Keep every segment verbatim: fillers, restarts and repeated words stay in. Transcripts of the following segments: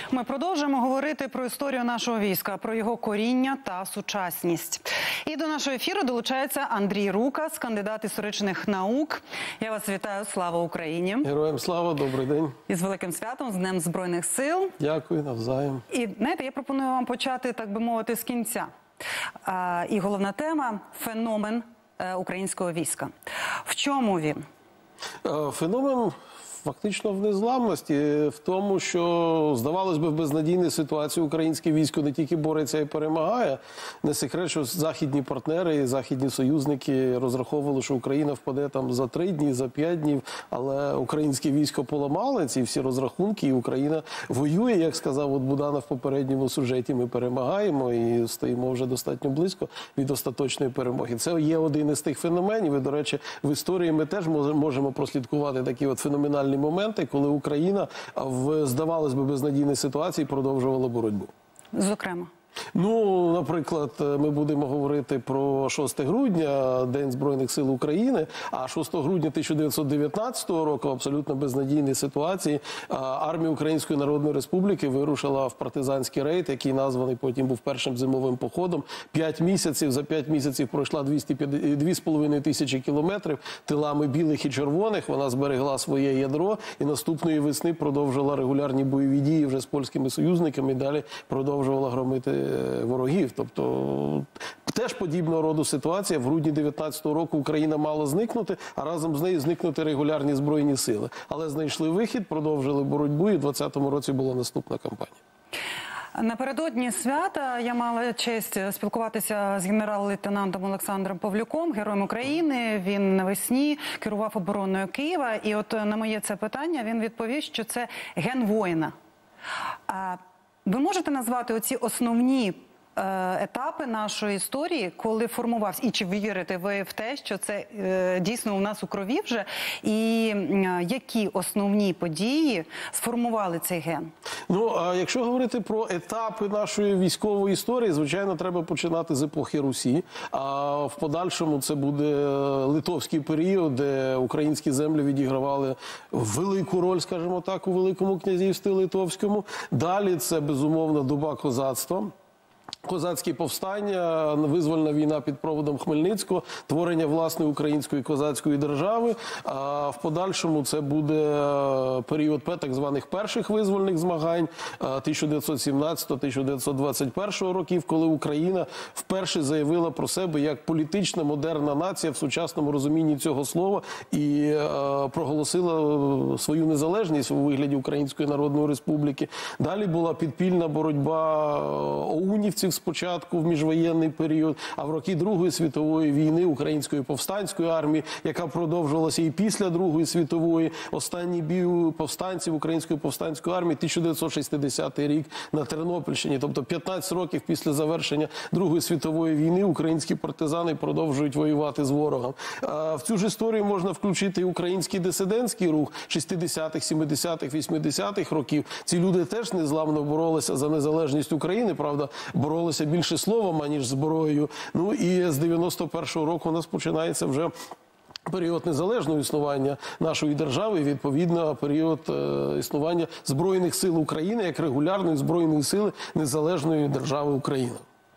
Ми продовжуємо говорити про історію нашого війська, про його коріння та сучасність. І до нашого ефіру долучається Андрій Рукас, кандидат історичних наук. Я вас вітаю. Слава Україні! Героям слава, добрий день. І з великим святом, з Днем Збройних сил. Дякую, навзаєм. І, знаєте, я пропоную вам почати, так би мовити, з кінця. А, і головна тема – феномен українського війська. В чому він? Феномен фактично в незламності, в тому, що, здавалось би, в безнадійній ситуації українське військо не тільки бореться і перемагає. Не секрет, що західні партнери і західні союзники розраховували, що Україна впаде там за три дні, за п'ять днів, але українське військо поламали ці всі розрахунки, і Україна воює, як сказав от Буданов в попередньому сюжеті, ми перемагаємо і стоїмо вже достатньо близько від остаточної перемоги. Це є один із тих феноменів, і, до речі, в історії ми теж можемо прослідкувати такі от феноменальні моменти, коли Україна в, здавалось би, безнадійній ситуації продовжувала боротьбу. Зокрема? Ну, наприклад, ми будемо говорити про шосте грудня, День Збройних сил України, а шостого грудня тисяча дев'ятсот дев'ятнадцятого року в абсолютно безнадійній ситуації армія Української Народної Республіки вирушила в партизанський рейд, який названий потім був першим зимовим походом. П'ять місяців, за п'ять місяців пройшла дві з половиною тисячі кілометрів тилами білих і червоних, вона зберегла своє ядро і наступної весни продовжила регулярні бойові дії вже з польськими союзниками і далі продовжувала громити ворогів. Тобто теж подібного роду ситуація. В грудні дев'ятнадцятого року Україна мала зникнути, а разом з нею зникнути регулярні збройні сили. Але знайшли вихід, продовжили боротьбу, і в двадцятому році була наступна кампанія. Напередодні свята я мала честь спілкуватися з генерал-лейтенантом Олександром Павлюком, героєм України. Він навесні керував обороною Києва. І от на моє це питання він відповів, що це ген воїна. Ви можете назвати оці основні е, етапи нашої історії, коли формувався, і чи вірите ви в те, що це е, дійсно у нас у крові вже, і е, які основні події сформували цей ген? Ну, а якщо говорити про етапи нашої військової історії, звичайно, треба починати з епохи Русі, а в подальшому це буде литовський період, де українські землі відігравали велику роль, скажімо так, у Великому князівстві Литовському. Далі це, безумовно, доба козацтва. Козацькі повстання, визвольна війна під проводом Хмельницького, творення власної української козацької держави. А в подальшому це буде період так званих перших визвольних змагань тисяча дев'ятсот сімнадцятого - тисяча дев'ятсот двадцять першого років, коли Україна вперше заявила про себе як політична модерна нація в сучасному розумінні цього слова і проголосила свою незалежність у вигляді Української Народної Республіки. Далі була підпільна боротьба оунівців спочатку в міжвоєнний період, а в роки Другої світової війни Української повстанської армії, яка продовжувалася і після Другої світової. Останній бій повстанців Української повстанської армії тисяча дев'ятсот шістдесятий рік на Тернопільщині. Тобто п'ятнадцять років після завершення Другої світової війни українські партизани продовжують воювати з ворогом. В цю ж історію можна включити і український дисидентський рух шістдесятих, сімдесятих, вісімдесятих років. Ці люди теж незламно боролися за незалежність України, правда, боролися більше словом, аніж зброєю. Ну і з дев'яносто першого року у нас починається вже період незалежного існування нашої держави і, відповідно, період е, існування Збройних сил України як регулярної збройної сили незалежної держави Україна.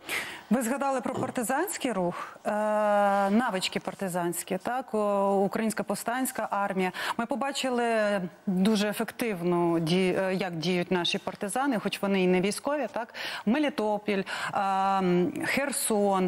Ви згадали про партизанський рух, е, навички партизанські, так, Українська повстанська армія. Ми побачили дуже ефективно, ді, як діють наші партизани, хоч вони і не військові, так, Мелітопіль, е, Херсон.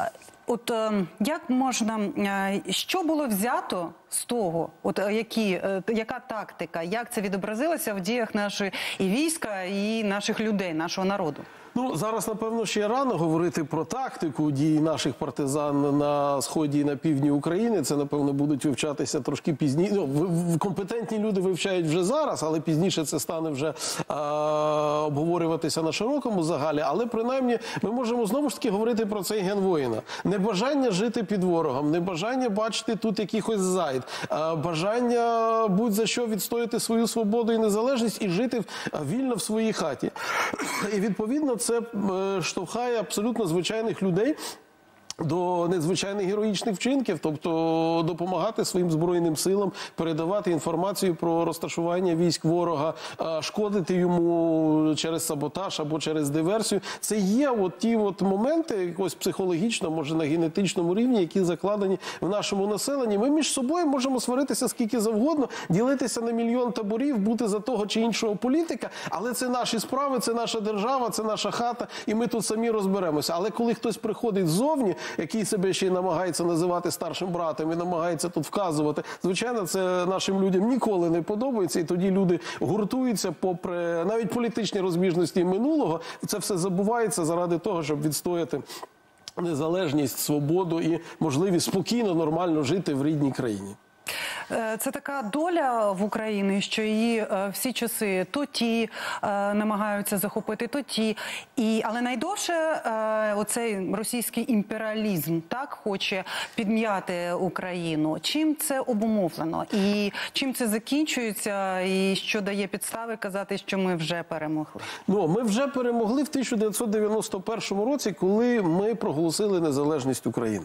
От е, як можна, е, що було взято з того, от які, е, яка тактика, як це відобразилося в діях нашої і війська, і наших людей, нашого народу? Ну, зараз, напевно, ще рано говорити про тактику дій наших партизан на сході і на півдні України. Це, напевно, будуть вивчатися трошки пізніше. Ну, компетентні люди вивчають вже зараз, але пізніше це стане вже а, обговорюватися на широкому загалі. Але, принаймні, ми можемо знову ж таки говорити про цей ген воїна. Небажання жити під ворогом, небажання бачити тут якихось зайд, а, бажання будь-за що відстояти свою свободу і незалежність і жити вільно в своїй хаті. І, відповідно, це штовхає абсолютно звичайних людей до надзвичайних героїчних вчинків, тобто допомагати своїм Збройним силам, передавати інформацію про розташування військ ворога, шкодити йому через саботаж або через диверсію. Це є от ті от моменти, якось психологічно, може на генетичному рівні, які закладені в нашому населенні. Ми між собою можемо сваритися скільки завгодно, ділитися на мільйон таборів, бути за того чи іншого політика, але це наші справи, це наша держава, це наша хата, і ми тут самі розберемося. Але коли хтось приходить ззовні, який себе ще й намагається називати старшим братом і намагається тут вказувати, звичайно, це нашим людям ніколи не подобається, і тоді люди гуртуються попри навіть політичні розбіжності минулого, це все забувається заради того, щоб відстояти незалежність, свободу і можливість спокійно, нормально жити в рідній країні. Це така доля в Україні, що її всі часи то ті е, намагаються захопити, то ті. І, але найдовше е, оцей російський імперіалізм так хоче підм'яти Україну. Чим це обумовлено? І чим це закінчується? І що дає підстави казати, що ми вже перемогли? Ну, ми вже перемогли в тисяча дев'ятсот дев'яносто першому році, коли ми проголосили незалежність України.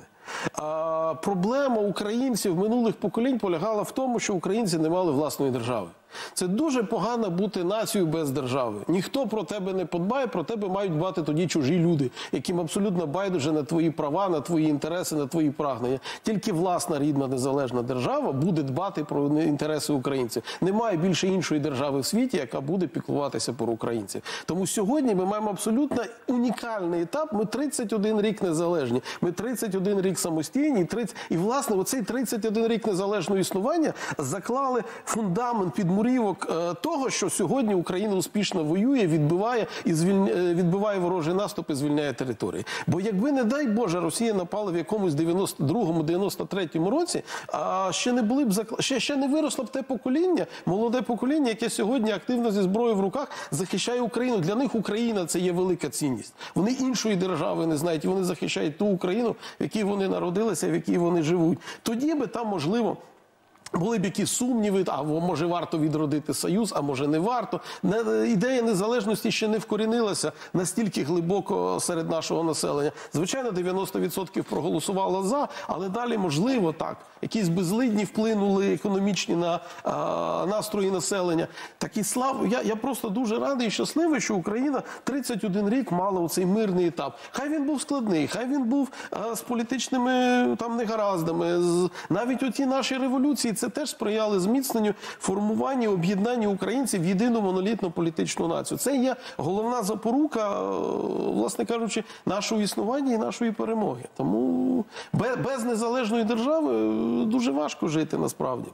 А проблема українців минулих поколінь полягала в тому, що українці не мали власної держави. Це дуже погано бути нацією без держави. Ніхто про тебе не подбає, про тебе мають дбати тоді чужі люди, яким абсолютно байдуже на твої права, на твої інтереси, на твої прагнення. Тільки власна рідна незалежна держава буде дбати про інтереси українців. Немає більше іншої держави в світі, яка буде піклуватися про українців. Тому сьогодні ми маємо абсолютно унікальний етап. Ми тридцять один рік незалежні, ми тридцять один рік самостійні, тридцять... і власне оцей тридцять один рік незалежного існування заклали фундамент під мурівок того, що сьогодні Україна успішно воює, відбиває і звільняє, відбиває ворожий наступ і звільняє території. Бо якби, не дай Боже, Росія напала в якомусь дев'яносто другому дев'яносто третьому році, а ще не були б закла... ще, ще не виросло б те покоління, молоде покоління, яке сьогодні активно зі зброєю в руках захищає Україну. Для них Україна – це є велика цінність. Вони іншої держави не знають, і вони захищають ту Україну, в якій вони народилися, в якій вони живуть. Тоді би там, можливо, були б якісь сумніви, а може варто відродити Союз, а може не варто. Ідея незалежності ще не вкорінилася настільки глибоко серед нашого населення. Звичайно, дев'яносто відсотків проголосувало за, але далі, можливо, так, якісь безлидні вплинули економічні на а, настрої населення. Такі слав... я, я просто дуже радий і щасливий, що Україна тридцять один рік мала оцей мирний етап. Хай він був складний, хай він був а, з політичними там негараздами, з... навіть оті наші революції, це теж сприяли зміцненню, формуванню, об'єднанню українців в єдину монолітну політичну націю. Це є головна запорука, власне кажучи, нашого існування і нашої перемоги. Тому без незалежної держави дуже важко жити насправді.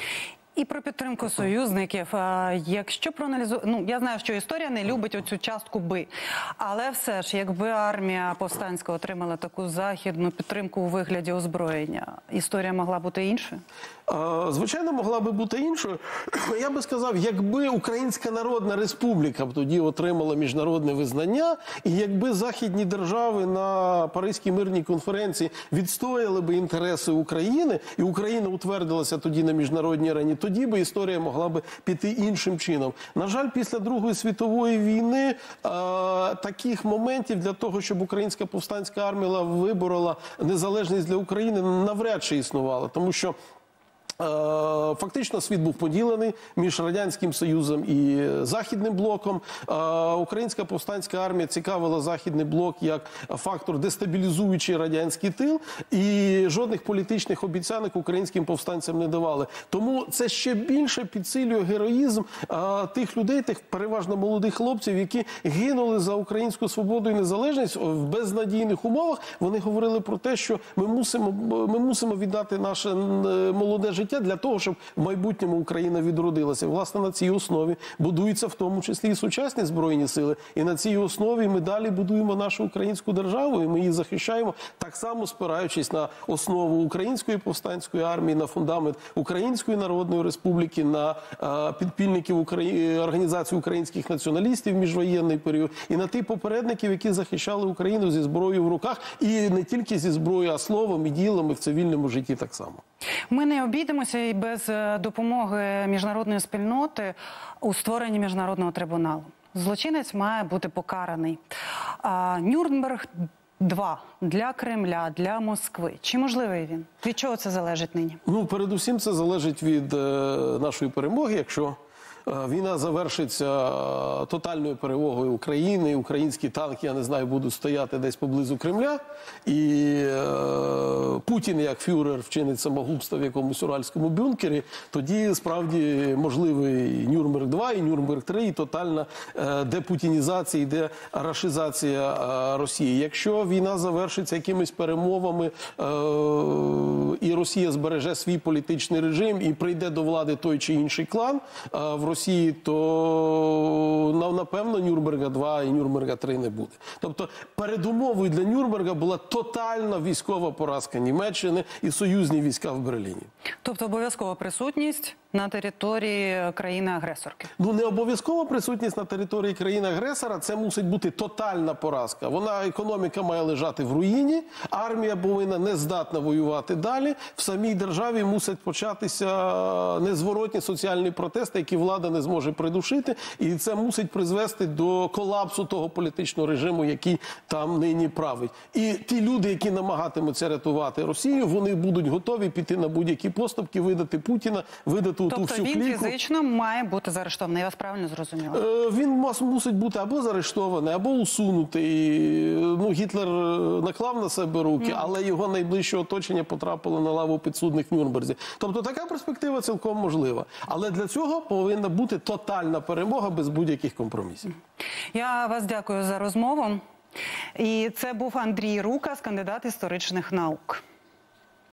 І про підтримку союзників. Якщо проаналізувати, ну, я знаю, що історія не любить оцю частку «би», але все ж, якби армія повстанська отримала таку західну підтримку у вигляді озброєння, історія могла бути іншою? Звичайно, могла би бути іншою. Я би сказав, якби Українська Народна Республіка б тоді отримала міжнародне визнання, і якби західні держави на Паризькій мирній конференції відстояли би інтереси України, і Україна утвердилася тоді на міжнародній арені, тоді би історія могла би піти іншим чином. На жаль, після Другої світової війни е, таких моментів для того, щоб Українська повстанська армія виборола незалежність для України, навряд чи існувало. Тому що фактично світ був поділений між Радянським Союзом і Західним блоком. Українська повстанська армія цікавила Західний блок як фактор дестабілізуючий радянський тил, і жодних політичних обіцянок українським повстанцям не давали. Тому це ще більше підсилює героїзм тих людей, тих переважно молодих хлопців, які гинули за українську свободу і незалежність в безнадійних умовах. Вони говорили про те, що ми мусимо, ми мусимо віддати наше молоде життя для того, щоб в майбутньому Україна відродилася. Власне, на цій основі будуються в тому числі і сучасні Збройні сили. І на цій основі ми далі будуємо нашу українську державу, і ми її захищаємо, так само спираючись на основу Української повстанської армії, на фундамент Української Народної Республіки, на а, підпільників Украї... Організації українських націоналістів в міжвоєнний період, і на тих попередників, які захищали Україну зі зброєю в руках, і не тільки зі зброєю, а словом і ділом, і в цивільному житті так само. Ми не обійдемося і без допомоги міжнародної спільноти у створенні міжнародного трибуналу. Злочинець має бути покараний. А, Нюрнберг два для Кремля, для Москви. Чи можливий він? Від чого це залежить нині? Ну, передусім, це залежить від е, нашої перемоги. Якщо е, війна завершиться е, тотальною перемогою України, українські танки, я не знаю, будуть стояти десь поблизу Кремля, і е, Путін, як фюрер, вчинить самогубство в якомусь уральському бункері, тоді справді можливий Нюрнберг два і Нюрнберг три, і тотальна е, депутінізація, і дерашизація е, Росії. Якщо війна завершиться якимись перемовами, е, і Росія збереже свій політичний режим і прийде до влади той чи інший клан е, в Росії, то напевно Нюрнберга два і Нюрнберга три не буде. Тобто передумовою для Нюрнберга була тотальна військова поразка Німеччини і союзні війська в Берліні. Тобто обов'язкова присутність на території країни-агресорки? Ну, не обов'язкова присутність на території країни-агресора, це мусить бути тотальна поразка. Вона, економіка має лежати в руїні, армія повинна не здатна воювати далі, в самій державі мусять початися незворотні соціальні протести, які влада не зможе придушити, і це мусить призвести до колапсу того політичного режиму, який там нині править. І ті люди, які намагатимуться рятувати Росію, вони будуть готові піти на будь-які поступки, видати Путіна, видати ту Тобто всю він кліку. фізично має бути заарештований, я вас правильно зрозуміла? Е, Він мас- мусить бути або заарештований, або усунутий. Ну, Гітлер наклав на себе руки, але його найближче оточення потрапило на лаву підсудних в Нюрнберзі. Тобто така перспектива цілком можлива. Але для цього повинна бути тотальна перемога без будь-яких компромісів. Я вас дякую за розмову. І це був Андрій Рукас, кандидат історичних наук.